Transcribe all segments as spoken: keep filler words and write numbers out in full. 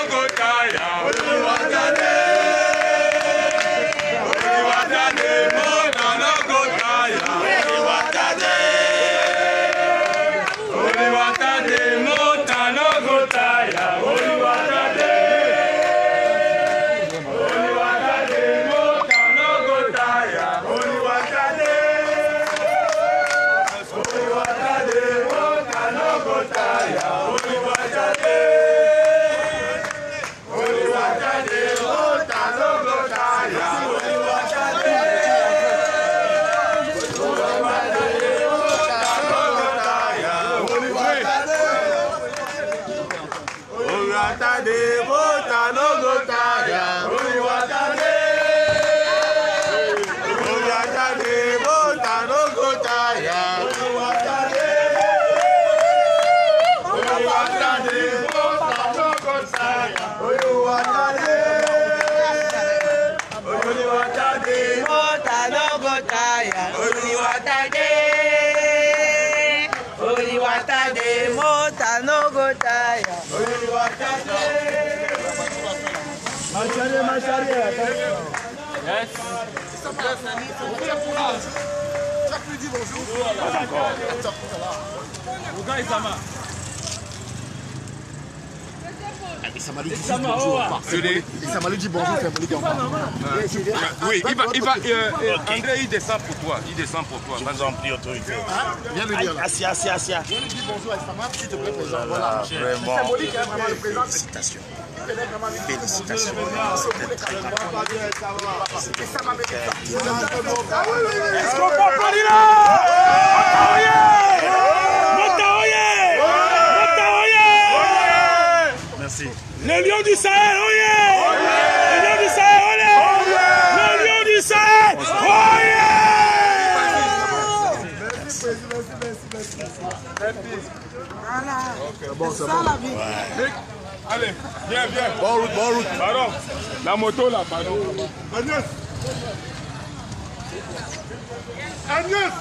Macharé, macharé, attention. Yes. Chaque lui dit bonjour. Pas encore. Ouga Isama. Isama lui dit bonjour. Isama lui dit bonjour, c'est lui dit au revoir. Oui, il va, il va, euh, euh, André, il descend pour toi. Il descend pour toi. Je vous en prie, autorité. Viens lui dire là. Assis, assis, assis. Viens lui dire bonjour à Isama, s'il te plaît, président. Voilà. Vraiment. C'est symbolique, hein, vraiment, le président. Félicitations. Félicitations. Est-ce qu'on peut applaudir là? Motaoye! Motaoye! Merci. Le lion du Sahel, oyez! Le lion du Sahel, oyez! Le lion du Sahel, oyez! Merci, merci, merci, merci. Voilà. C'est bon, c'est ça bon. la vie. Allez, viens, viens. Bonne route, bonne route. Pardon. La moto là, pardon. Agnès. Agnès.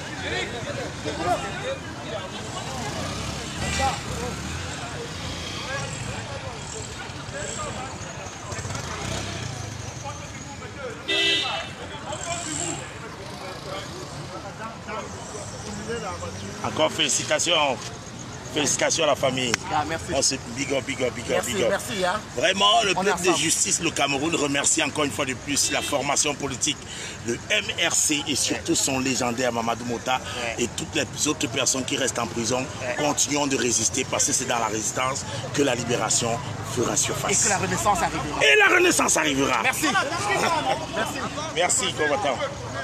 Encore félicitations. Félicitations à la famille. Ah, merci. On se big up, big up, big up, Merci, big up. merci. Hein. Vraiment, le On est peuple de ensemble. justice, le Cameroun, remercie encore une fois de plus la formation politique, le M R C et surtout son légendaire Mamadou Mota Ouais. et toutes les autres personnes qui restent en prison. Ouais. Continuons de résister parce que c'est dans la résistance que la libération fera Et surface. que la renaissance arrivera. Et la renaissance arrivera. Merci. Merci. Merci, combattant.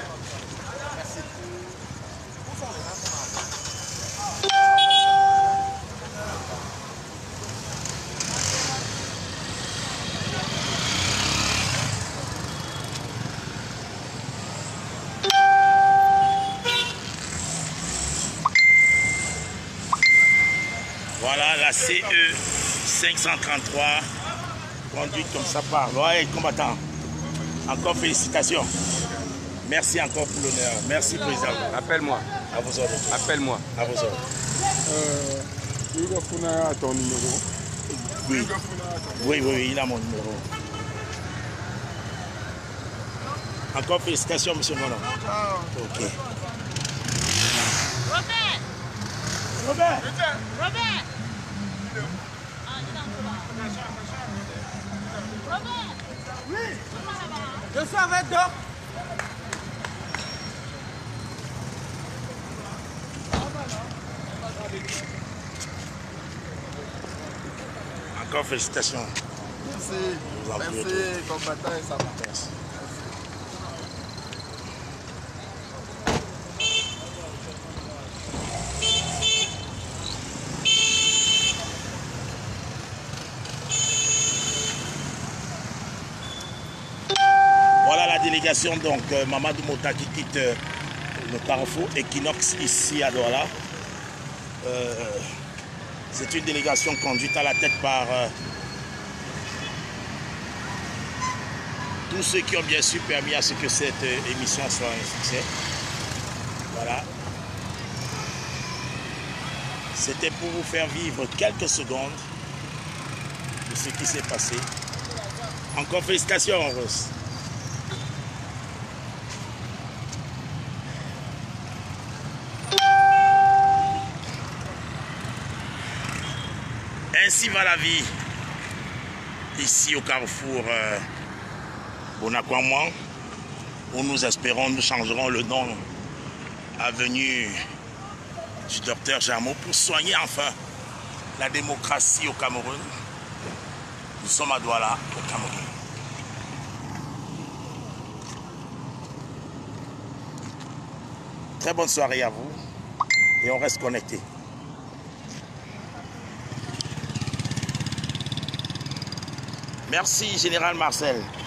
Voilà la C E cinq cent trente-trois, conduite comme ça par. Ouais, combattant. Encore félicitations. Merci encore pour l'honneur. Merci, président. Appelle-moi. À vos ordres. Appelle-moi. À vos ordres. Euh, Hugo Funa a ton numéro. Oui. Oui, oui, oui, il a mon numéro. Encore félicitations, monsieur Monon. Ok. Robert! Robert. Robert! Ah, il est dans le Robert! Oui. Je suis avec Doc. Encore félicitations. Merci. vous en prie. Merci, combattant et ça va. Merci. Voilà la délégation, donc euh, Mamadou Mota qui quitte euh, le carrefour Equinox ici à Douala. Euh, C'est une délégation conduite à la tête par euh, tous ceux qui ont bien sûr permis à ce que cette euh, émission soit un succès. Voilà. C'était pour vous faire vivre quelques secondes de ce qui s'est passé. Encore félicitations, Rose. Ainsi va la vie ici au carrefour euh, Bonakwamouan, où nous espérons, nous changerons le nom avenue du docteur Jameau pour soigner enfin la démocratie au Cameroun. Nous sommes à Douala, au Cameroun. Très bonne soirée à vous et on reste connectés. Merci, Général Marcel.